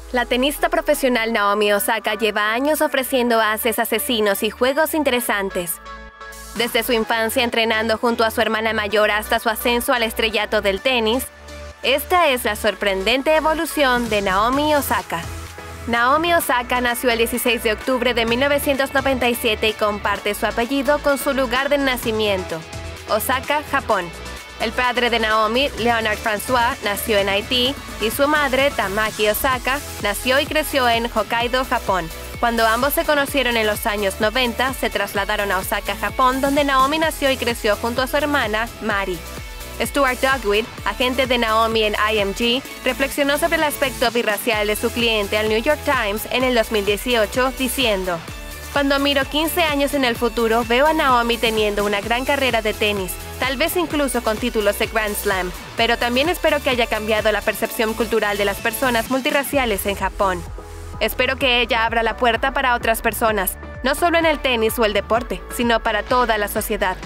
La tenista profesional Naomi Osaka lleva años ofreciendo ases asesinos y juegos interesantes. Desde su infancia entrenando junto a su hermana mayor hasta su ascenso al estrellato del tenis, esta es la sorprendente evolución de Naomi Osaka. Naomi Osaka nació el 16 de octubre de 1997 y comparte su apellido con su lugar de nacimiento, Osaka, Japón. El padre de Naomi, Leonard François, nació en Haití y su madre, Tamaki Osaka, nació y creció en Hokkaido, Japón. Cuando ambos se conocieron en los años 90, se trasladaron a Osaka, Japón, donde Naomi nació y creció junto a su hermana, Mari. Stuart Dugwit, agente de Naomi en IMG, reflexionó sobre el aspecto birracial de su cliente al New York Times en el 2018, diciendo: "Cuando miro 15 años en el futuro, veo a Naomi teniendo una gran carrera de tenis, tal vez incluso con títulos de Grand Slam, pero también espero que haya cambiado la percepción cultural de las personas multirraciales en Japón. Espero que ella abra la puerta para otras personas, no solo en el tenis o el deporte, sino para toda la sociedad".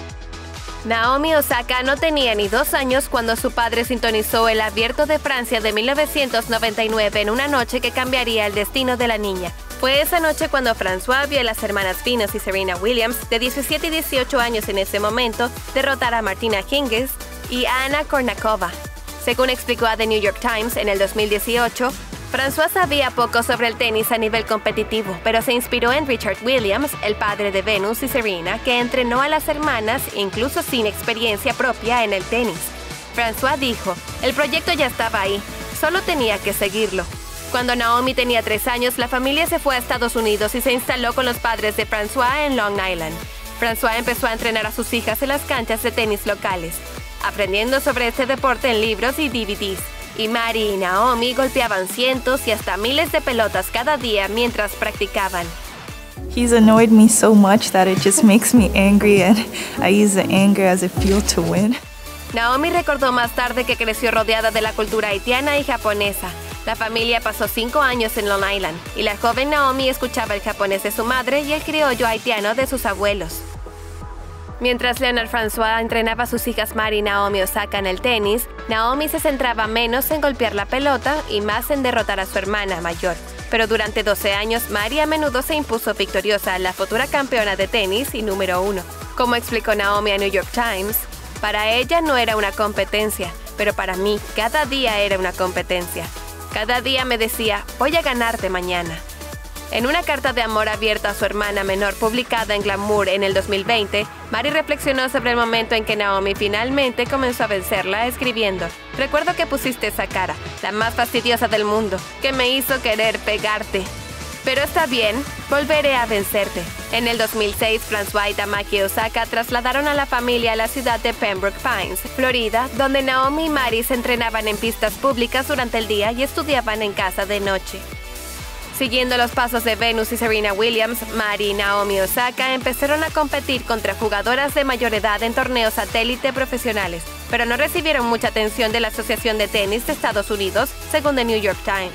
Naomi Osaka no tenía ni 2 años cuando su padre sintonizó el Abierto de Francia de 1999 en una noche que cambiaría el destino de la niña. Fue esa noche cuando François vio a las hermanas Venus y Serena Williams, de 17 y 18 años en ese momento, derrotar a Martina Hingis y a Anna Kournikova. Según explicó a The New York Times en el 2018, François sabía poco sobre el tenis a nivel competitivo, pero se inspiró en Richard Williams, el padre de Venus y Serena, que entrenó a las hermanas incluso sin experiencia propia en el tenis. François dijo: "El proyecto ya estaba ahí, solo tenía que seguirlo". Cuando Naomi tenía 3 años, la familia se fue a Estados Unidos y se instaló con los padres de François en Long Island. François empezó a entrenar a sus hijas en las canchas de tenis locales, aprendiendo sobre este deporte en libros y DVDs. Y Mari y Naomi golpeaban cientos y hasta miles de pelotas cada día mientras practicaban. He's annoyed me so much that it just makes me angry, and I use the anger as a fuel to win. Naomi recordó más tarde que creció rodeada de la cultura haitiana y japonesa. La familia pasó 5 años en Long Island, y la joven Naomi escuchaba el japonés de su madre y el criollo haitiano de sus abuelos. Mientras Leonard François entrenaba a sus hijas Mari y Naomi Osaka en el tenis, Naomi se centraba menos en golpear la pelota y más en derrotar a su hermana mayor. Pero durante 12 años, Mari a menudo se impuso victoriosa a la futura campeona de tenis y número 1. Como explicó Naomi a New York Times, para ella no era una competencia, pero para mí cada día era una competencia. Cada día me decía: "Voy a ganarte mañana". En una carta de amor abierta a su hermana menor publicada en Glamour en el 2020, Mari reflexionó sobre el momento en que Naomi finalmente comenzó a vencerla, escribiendo: "Recuerdo que pusiste esa cara, la más fastidiosa del mundo, que me hizo querer pegarte. Pero está bien, volveré a vencerte". En el 2006, François y Tamaki Osaka trasladaron a la familia a la ciudad de Pembroke Pines, Florida, donde Naomi y Mari se entrenaban en pistas públicas durante el día y estudiaban en casa de noche. Siguiendo los pasos de Venus y Serena Williams, Mari y Naomi Osaka empezaron a competir contra jugadoras de mayor edad en torneos satélite profesionales, pero no recibieron mucha atención de la Asociación de Tenis de Estados Unidos, según The New York Times.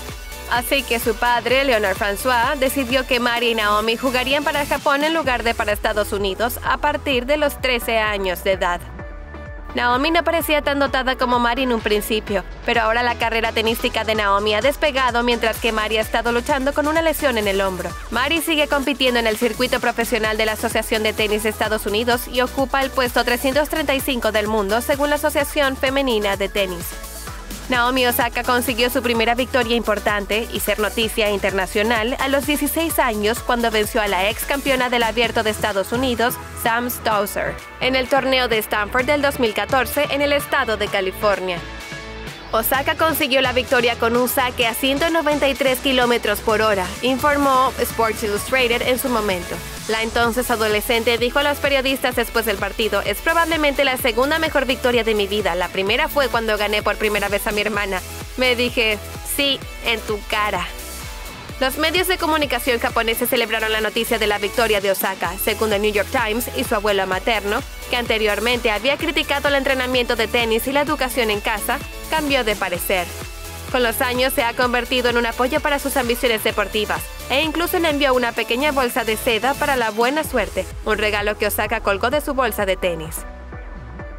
Así que su padre, Leonard François, decidió que Mari y Naomi jugarían para Japón en lugar de para Estados Unidos a partir de los 13 años de edad. Naomi no parecía tan dotada como Mari en un principio, pero ahora la carrera tenística de Naomi ha despegado mientras que Mari ha estado luchando con una lesión en el hombro. Mari sigue compitiendo en el circuito profesional de la Asociación de Tenis de Estados Unidos y ocupa el puesto 335 del mundo según la Asociación Femenina de Tenis. Naomi Osaka consiguió su primera victoria importante y ser noticia internacional a los 16 años cuando venció a la ex campeona del Abierto de Estados Unidos, Sam Stosur, en el torneo de Stanford del 2014 en el estado de California. Osaka consiguió la victoria con un saque a 193 km por hora, informó Sports Illustrated en su momento. La entonces adolescente dijo a los periodistas después del partido: "Es probablemente la segunda mejor victoria de mi vida. La primera fue cuando gané por primera vez a mi hermana. Me dije, sí, en tu cara". Los medios de comunicación japoneses celebraron la noticia de la victoria de Osaka, según The New York Times y su abuelo materno, que anteriormente había criticado el entrenamiento de tenis y la educación en casa, cambió de parecer. Con los años se ha convertido en un apoyo para sus ambiciones deportivas e incluso le envió una pequeña bolsa de seda para la buena suerte, un regalo que Osaka colgó de su bolsa de tenis.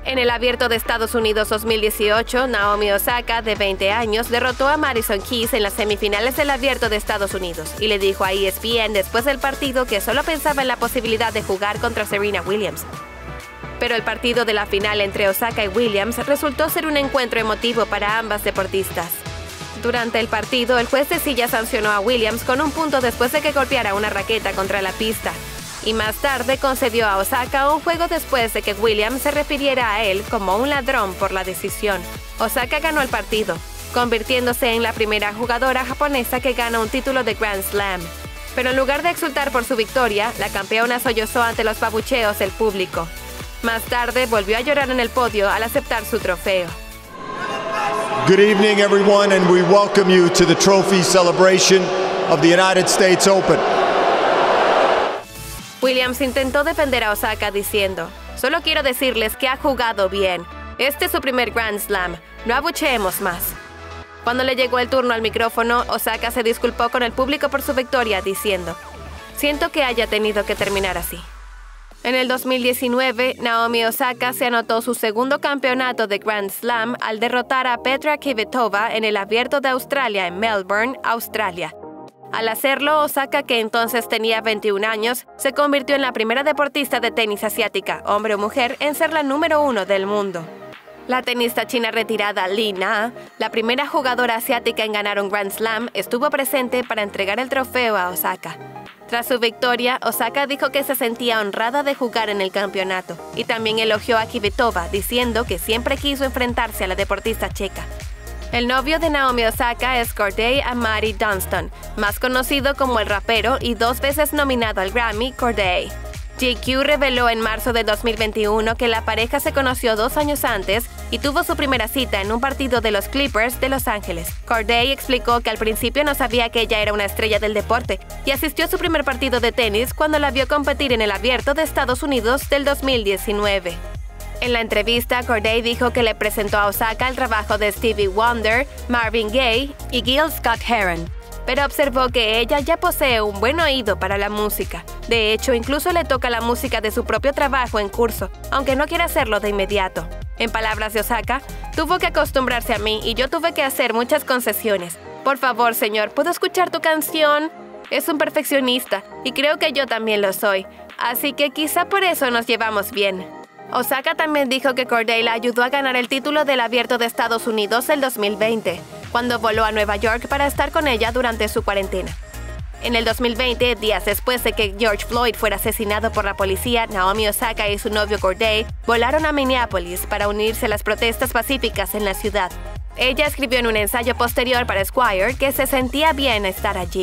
En el Abierto de Estados Unidos 2018, Naomi Osaka, de 20 años, derrotó a Madison Keys en las semifinales del Abierto de Estados Unidos y le dijo a ESPN después del partido que solo pensaba en la posibilidad de jugar contra Serena Williams. Pero el partido de la final entre Osaka y Williams resultó ser un encuentro emotivo para ambas deportistas. Durante el partido, el juez de silla sancionó a Williams con un punto después de que golpeara una raqueta contra la pista. Y más tarde concedió a Osaka un juego después de que Williams se refiriera a él como un ladrón por la decisión. Osaka ganó el partido, convirtiéndose en la primera jugadora japonesa que gana un título de Grand Slam. Pero en lugar de exultar por su victoria, la campeona sollozó ante los babucheos del público. Más tarde volvió a llorar en el podio al aceptar su trofeo. Good evening, everyone, and we welcome you to the trophy celebration of the United States Open. Williams intentó defender a Osaka diciendo: "Solo quiero decirles que ha jugado bien. Este es su primer Grand Slam. No abucheemos más". Cuando le llegó el turno al micrófono, Osaka se disculpó con el público por su victoria diciendo: "Siento que haya tenido que terminar así". En el 2019, Naomi Osaka se anotó su segundo campeonato de Grand Slam al derrotar a Petra Kvitova en el Abierto de Australia en Melbourne, Australia. Al hacerlo, Osaka, que entonces tenía 21 años, se convirtió en la primera deportista de tenis asiática, hombre o mujer, en ser la número 1 del mundo. La tenista china retirada Li Na, la primera jugadora asiática en ganar un Grand Slam, estuvo presente para entregar el trofeo a Osaka. Tras su victoria, Osaka dijo que se sentía honrada de jugar en el campeonato y también elogió a Kvitova, diciendo que siempre quiso enfrentarse a la deportista checa. El novio de Naomi Osaka es Corday Amari Dunston, más conocido como el rapero y 2 veces nominado al Grammy, Corday. GQ reveló en marzo de 2021 que la pareja se conoció 2 años antes y tuvo su primera cita en un partido de los Clippers de Los Ángeles. Corday explicó que al principio no sabía que ella era una estrella del deporte y asistió a su primer partido de tenis cuando la vio competir en el Abierto de Estados Unidos del 2019. En la entrevista, Corday dijo que le presentó a Osaka el trabajo de Stevie Wonder, Marvin Gaye y Gil Scott-Heron, pero observó que ella ya posee un buen oído para la música. De hecho, incluso le toca la música de su propio trabajo en curso, aunque no quiere hacerlo de inmediato. En palabras de Osaka, tuvo que acostumbrarse a mí y yo tuve que hacer muchas concesiones. Por favor, señor, ¿puedo escuchar tu canción? Es un perfeccionista y creo que yo también lo soy, así que quizá por eso nos llevamos bien. Osaka también dijo que Corday la ayudó a ganar el título del Abierto de Estados Unidos el 2020, cuando voló a Nueva York para estar con ella durante su cuarentena. En el 2020, días después de que George Floyd fuera asesinado por la policía, Naomi Osaka y su novio Corday volaron a Minneapolis para unirse a las protestas pacíficas en la ciudad. Ella escribió en un ensayo posterior para Esquire que se sentía bien estar allí.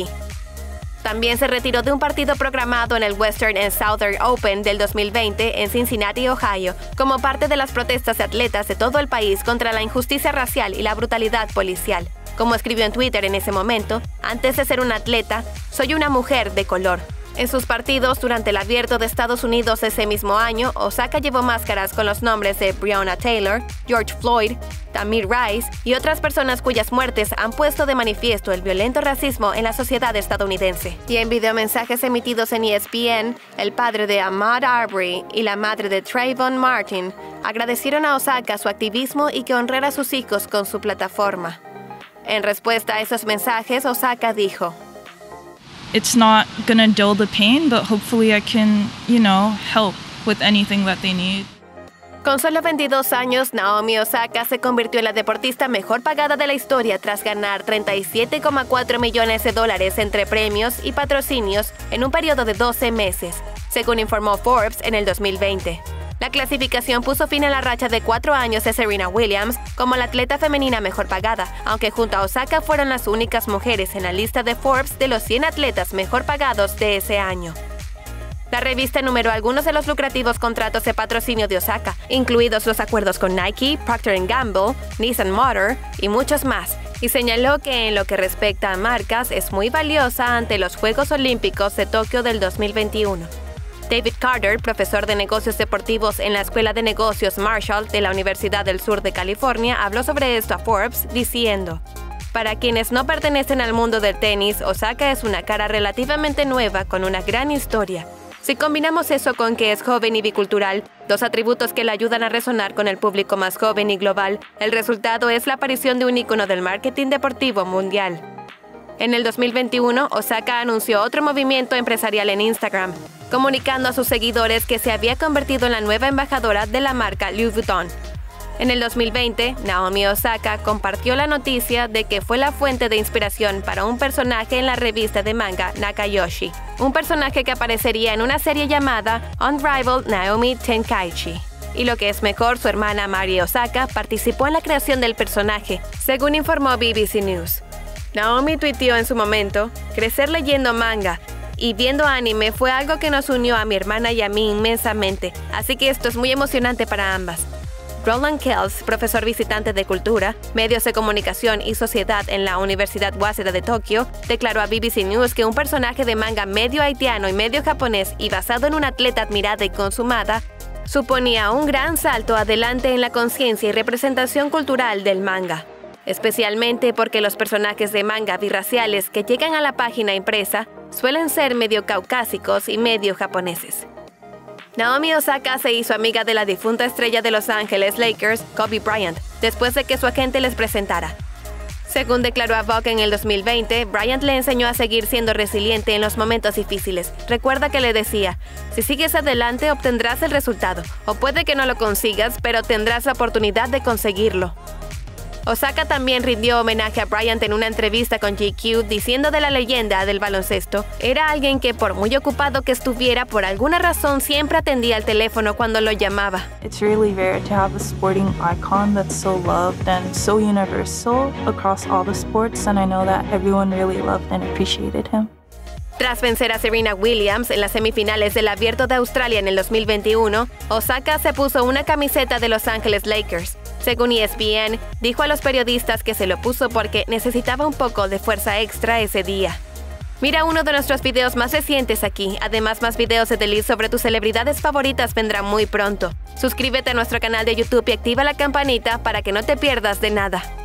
También se retiró de un partido programado en el Western and Southern Open del 2020 en Cincinnati, Ohio, como parte de las protestas de atletas de todo el país contra la injusticia racial y la brutalidad policial. Como escribió en Twitter en ese momento, antes de ser una atleta, soy una mujer de color. En sus partidos durante el Abierto de Estados Unidos ese mismo año, Osaka llevó máscaras con los nombres de Breonna Taylor, George Floyd, Tamir Rice y otras personas cuyas muertes han puesto de manifiesto el violento racismo en la sociedad estadounidense. Y en videomensajes emitidos en ESPN, el padre de Ahmaud Arbery y la madre de Trayvon Martin agradecieron a Osaka su activismo y que honrara a sus hijos con su plataforma. En respuesta a esos mensajes, Osaka dijo: It's not gonna dull the pain, but hopefully I can, help with anything that they need. Con solo 22 años, Naomi Osaka se convirtió en la deportista mejor pagada de la historia tras ganar $37,4 millones entre premios y patrocinios en un periodo de 12 meses, según informó Forbes en el 2020. La clasificación puso fin a la racha de 4 años de Serena Williams como la atleta femenina mejor pagada, aunque junto a Osaka fueron las únicas mujeres en la lista de Forbes de los 100 atletas mejor pagados de ese año. La revista enumeró algunos de los lucrativos contratos de patrocinio de Osaka, incluidos los acuerdos con Nike, Procter & Gamble, Nissan Motor y muchos más, y señaló que en lo que respecta a marcas es muy valiosa ante los Juegos Olímpicos de Tokio del 2021. David Carter, profesor de negocios deportivos en la Escuela de Negocios Marshall de la Universidad del Sur de California, habló sobre esto a Forbes, diciendo: para quienes no pertenecen al mundo del tenis, Osaka es una cara relativamente nueva con una gran historia. Si combinamos eso con que es joven y bicultural, dos atributos que le ayudan a resonar con el público más joven y global, el resultado es la aparición de un ícono del marketing deportivo mundial. En el 2021, Osaka anunció otro movimiento empresarial en Instagram, comunicando a sus seguidores que se había convertido en la nueva embajadora de la marca Louis Vuitton. En el 2020, Naomi Osaka compartió la noticia de que fue la fuente de inspiración para un personaje en la revista de manga Nakayoshi, un personaje que aparecería en una serie llamada Unrivaled Naomi Tenkaichi. Y lo que es mejor, su hermana Mari Osaka participó en la creación del personaje, según informó BBC News. Naomi tuiteó en su momento: "Crecer leyendo manga y viendo anime fue algo que nos unió a mi hermana y a mí inmensamente, así que esto es muy emocionante para ambas". Roland Kells, profesor visitante de Cultura, Medios de Comunicación y Sociedad en la Universidad Waseda de Tokio, declaró a BBC News que un personaje de manga medio haitiano y medio japonés y basado en una atleta admirada y consumada suponía un gran salto adelante en la conciencia y representación cultural del manga, especialmente porque los personajes de manga birraciales que llegan a la página impresa suelen ser medio caucásicos y medio japoneses. Naomi Osaka se hizo amiga de la difunta estrella de Los Ángeles Lakers, Kobe Bryant, después de que su agente les presentara. Según declaró a Vogue en el 2020, Bryant le enseñó a seguir siendo resiliente en los momentos difíciles. Recuerda que le decía: "Si sigues adelante obtendrás el resultado, o puede que no lo consigas, pero tendrás la oportunidad de conseguirlo". Osaka también rindió homenaje a Bryant en una entrevista con GQ, diciendo de la leyenda del baloncesto: "Era alguien que, por muy ocupado que estuviera, por alguna razón siempre atendía el teléfono cuando lo llamaba". It's really rare to have a sporting icon that's so loved and so universal across all the sports, and I know that everyone really loved and appreciated him. Tras vencer a Serena Williams en las semifinales del Abierto de Australia en el 2021, Osaka se puso una camiseta de Los Ángeles Lakers. Según ESPN, dijo a los periodistas que se lo puso porque necesitaba un poco de fuerza extra ese día. Mira uno de nuestros videos más recientes aquí. Además, más videos de The List sobre tus celebridades favoritas vendrán muy pronto. Suscríbete a nuestro canal de YouTube y activa la campanita para que no te pierdas de nada.